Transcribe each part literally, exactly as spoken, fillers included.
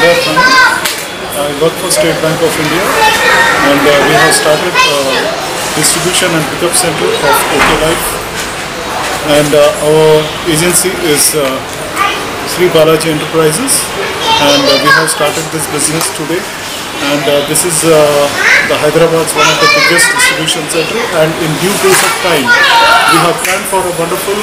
Siddharth Khanna. I work for State Bank of India, and uh, we have started uh, distribution and pickup center of OK Life, and uh, our agency is uh, Sri Balaji Enterprises, and uh, we have started this business today, and uh, this is uh, the Hyderabad's one of the biggest distribution center, and in due course of time we have planned for a wonderful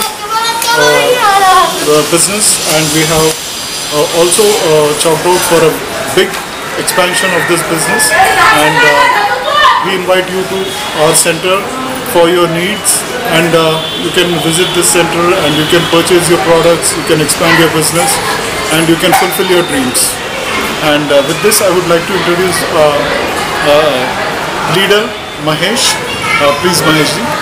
uh, business, and we have uh, also uh, chalked out for a big expansion of this business, and uh, we invite you to our center for your needs, and uh, you can visit this center and you can purchase your products, you can expand your business, and you can fulfill your dreams. And uh, with this I would like to introduce uh, uh, leader Mahesh. Uh, please Mahesh ji.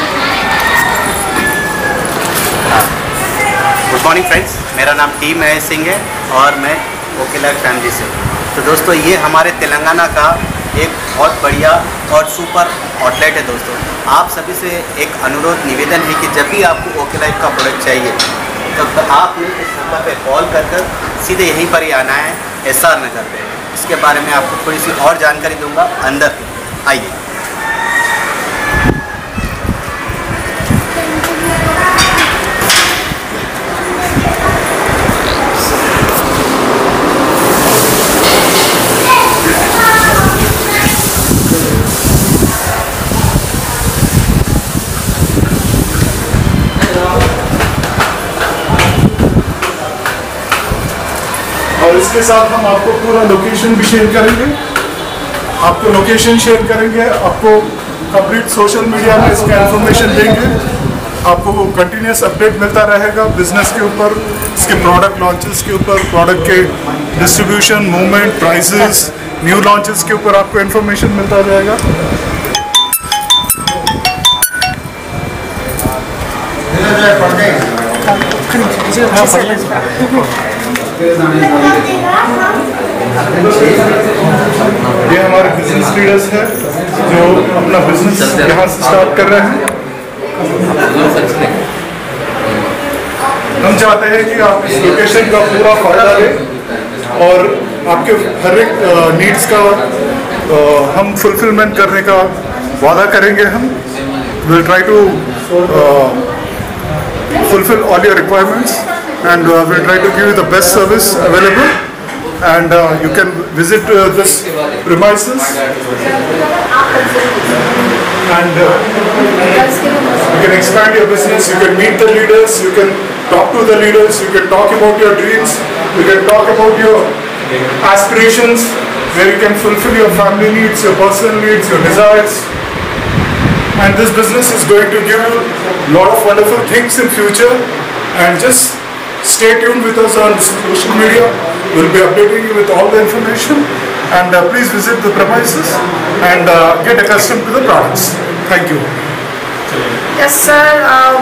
Good morning friends, मेरा नाम T Mahesh Singh है और मैं okay life family से। तो दोस्तों, ये हमारे तेलंगाना का एक बहुत बढ़िया और सुपर आउटलेट है। दोस्तों, आप सभी से एक अनुरोध निवेदन है कि जब भी आपको ओके लाइफ का प्रोडक्ट चाहिए तब तो आपने इस नंबर पे कॉल कर कर सीधे यहीं पर ही आना है, एस आर नगर पे। इसके बारे में आपको थोड़ी सी और जानकारी दूंगा अंदर। आइए। और इसके साथ हम आपको पूरा लोकेशन भी शेयर करेंगे, आपको लोकेशन शेयर करेंगे, आपको कंप्लीट सोशल मीडिया में इसका इंफॉर्मेशन देंगे, आपको कंटिन्यूस अपडेट मिलता रहेगा बिजनेस के ऊपर, इसके प्रोडक्ट लॉन्चेस के ऊपर, प्रोडक्ट के distribution, movement, prices, new launches के ऊपर आपको इंफॉर्मेशन मिलता जाएगा। ये हमारे बिजनेस लीडर्स हैं जो अपना बिजनेस यहाँ से स्टार्ट कर रहे हैं। हम चाहते हैं कि आप इस लोकेशन का पूरा फायदा लें और आपके हर एक नीड्स का हम फुलफिलमेंट करने का वादा करेंगे। हम will try to fulfill all your requirements, and uh, we'll try to give you the best service available, and uh, you can visit uh, this premises, and uh, you can expand your business, you can meet the leaders, you can talk to the leaders, you can talk about your dreams, you can talk about your aspirations, where you can fulfill your family needs, your personal needs, your desires. And this business is going to give you a lot of wonderful things in future, and just stay tuned with us on social media. We'll be updating you with all the information, and uh, please visit the premises and uh, get accustomed to the products. Thank you. Yes sir. uh,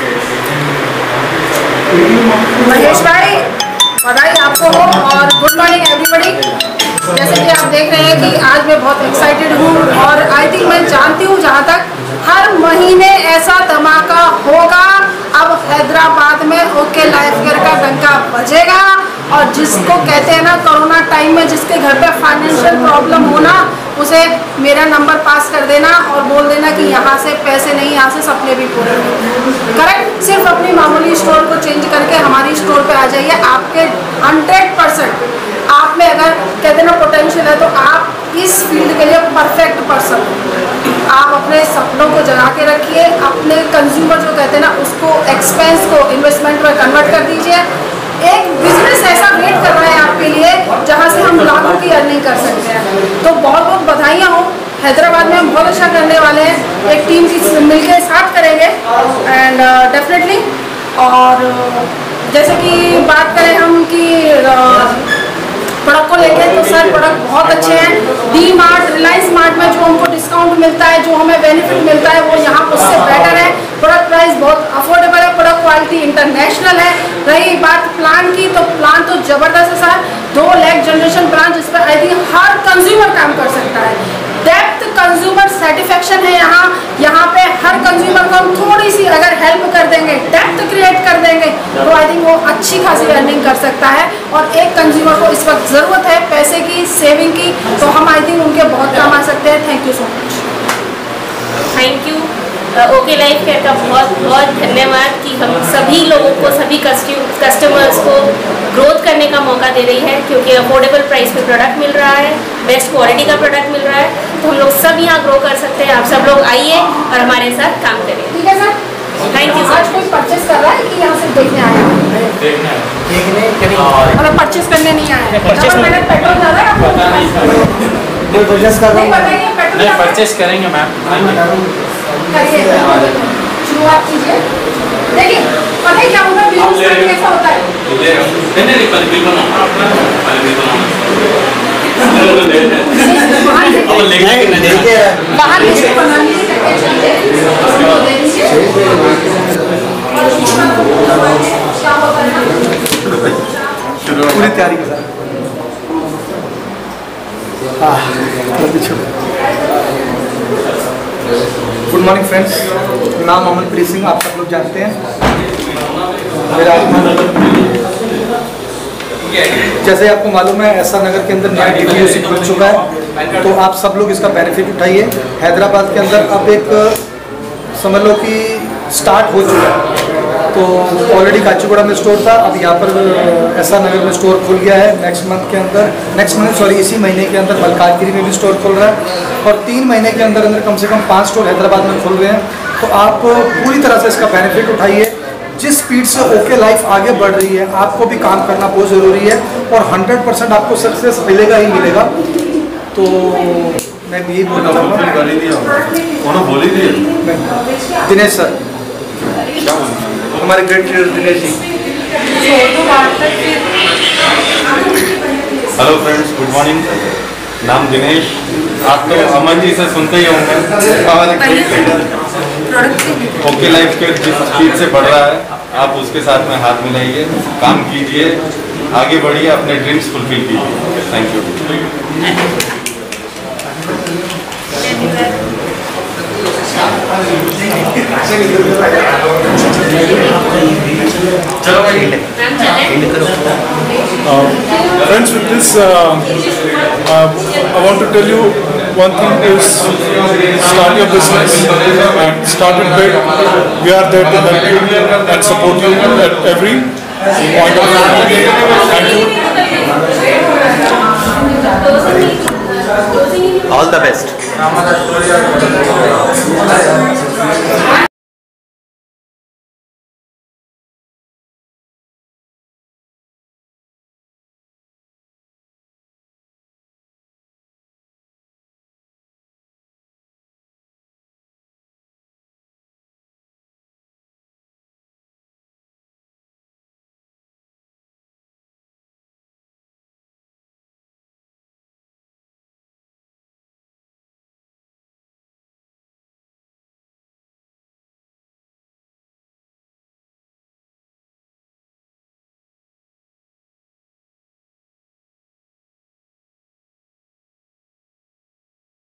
Mahesh भाई, बधाई आपको हो और good morning everybody. जैसे कि आप देख रहे हैं कि आज मैं बहुत एक्साइटेड हूँ, और आई थिंक मैं जानती हूँ जहाँ तक हर महीने ऐसा धमाका होगा। अब हैदराबाद में ओके लाइफ केयर का डंका बजेगा, और जिसको कहते हैं ना कोरोना टाइम में जिसके घर पे फाइनेंशियल प्रॉब्लम होना, उसे मेरा नंबर पास कर देना और बोल देना कि यहाँ से पैसे नहीं, यहाँ से सपने भी पूरे होंगे। करेक्ट। सिर्फ अपनी मामूली स्टोर को चेंज करके हमारी स्टोर पे आ जाइए। आपके हंड्रेड परसेंट आप में अगर कहते ना पोटेंशियल है, तो आप इस फील्ड के लिए परफेक्ट पर्सन। आप अपने सपनों को जगा के रखिए, अपने कंज्यूमर जो कहते हैं ना उसको एक्सपेंस को इन्वेस्टमेंट में कन्वर्ट कर दीजिए। एक बिजनेस ऐसा वेट कर रहा है आपके लिए जहां से हम लाखों की अर्निंग कर सकते हैं। तो बहुत बहुत बधाइयाँ हो। हैदराबाद में हम बहुत अच्छा करने वाले हैं, एक टीम की मिलकर स्टार्ट करेंगे एंड डेफिनेटली। और जैसे कि बात करें हम कि प्रोडक्ट को लेके, तो सर प्रोडक्ट बहुत अच्छे हैं। डी मार्ट, रिलायंस मार्ट में जो हमको डिस्काउंट मिलता है, जो हमें बेनिफिट मिलता है, वो यहाँ उससे बेटर है। प्रोडक्ट प्राइस बहुत अफोर्डेबल है, प्रोडक्ट क्वालिटी इंटरनेशनल है। रही बात प्लान की, तो प्लान तो ज़बरदस्त है सर। दो लैख जनरेशन प्लान जिस पर आई थिंक हर कंज्यूमर काम कर सकता है। डेप्थ कंज्यूमर सेटिस्फेक्शन है यहाँ यहाँ पे हर कंज्यूमर को हम थोड़ी सी अगर हेल्प कर देंगे, डेप्थ क्रिएट कर देंगे, तो आई थिंक वो अच्छी खासी अर्निंग कर सकता है। और एक कंज्यूमर को इस वक्त ज़रूरत है पैसे की, सेविंग की, तो हम आई थिंक उनके बहुत काम आ सकते हैं। Thank you so much. Thank you okay life care का बहुत बहुत धन्यवाद कि हम सभी लोगों को, सभी कस्टमर्स को ग्रोथ करने का मौका दे रही है, क्योंकि अफोर्डेबल प्राइस पे प्रोडक्ट मिल रहा है, बेस्ट क्वालिटी का प्रोडक्ट मिल रहा है, तो हम लोग सब यहाँ ग्रो कर सकते हैं। आप सब लोग आइए और हमारे साथ काम करिए। ठीक है सर, थैंक यू। आज कोई परचेस कर रहा है कि यहाँ सिर्फ देखने आया है? मतलब परचेस करने नहीं आया है? मैंने पेट्रोल डाला है आपको? कोई परचेस कर रहा नहीं, नहीं, परचेस करेंगे मैम। करिए, शुरुआत कीजिए। देखिए पता है क्या होता है, बिजनेस में कैसा होता है, नहीं नहीं पहले बिल बनाओ, पहले बिल बनाओ। अब लेके बाहर लिस्ट बना लीजिए, करके चलिए, उसको दे दीजिए। और क्या होता है ना, पूरी तैयारी के साथ। गुड मॉर्निंग फ्रेंड्स, नाम अमन प्रीत सिंह, आप सब लोग जानते हैं। मेरा जैसे आपको मालूम है एस आर नगर के अंदर नया डी पी यू सी खुल चुका है, तो आप सब लोग इसका बेनिफिट उठाइए। हैदराबाद के अंदर अब एक समझ लो कि स्टार्ट हो चुका है, तो ऑलरेडी काचीगुड़ा में स्टोर था, अब यहाँ पर एस आर नगर में स्टोर खुल गया है। नेक्स्ट मंथ के अंदर, नेक्स्ट मंथ सॉरी इसी महीने के अंदर मलकाजगिरी में भी स्टोर खुल रहा है, और तीन महीने के अंदर अंदर कम से कम पाँच स्टोर हैदराबाद में खुल रहे हैं। तो आप पूरी तरह से इसका बेनिफिट उठाइए। जिस स्पीड से ओके लाइफ आगे बढ़ रही है, आपको भी काम करना बहुत ज़रूरी है, और हंड्रेड परसेंट आपको सक्सेस मिलेगा ही मिलेगा। तो मैं यही बोलना चाहूँगा। बोली दिए दिनेश सर, हमारे great leader Dinesh ji. Hello friends, good morning. नाम दिनेश, आप तो अमन जी से सुनते ही होंगे। हमारे ग्रेट लीडर ओके लाइफ के जिस स्पीड से बढ़ रहा है, आप उसके साथ में हाथ मिलाइए, काम कीजिए, आगे बढ़िए, अपने ड्रीम्स फुलफिल कीजिए। Thank you. चलो भाई Friends, with this, uh, uh, I want to tell you one thing is start your business and start it big. We are there to help you and support you at every point of view. Thank you. all the best.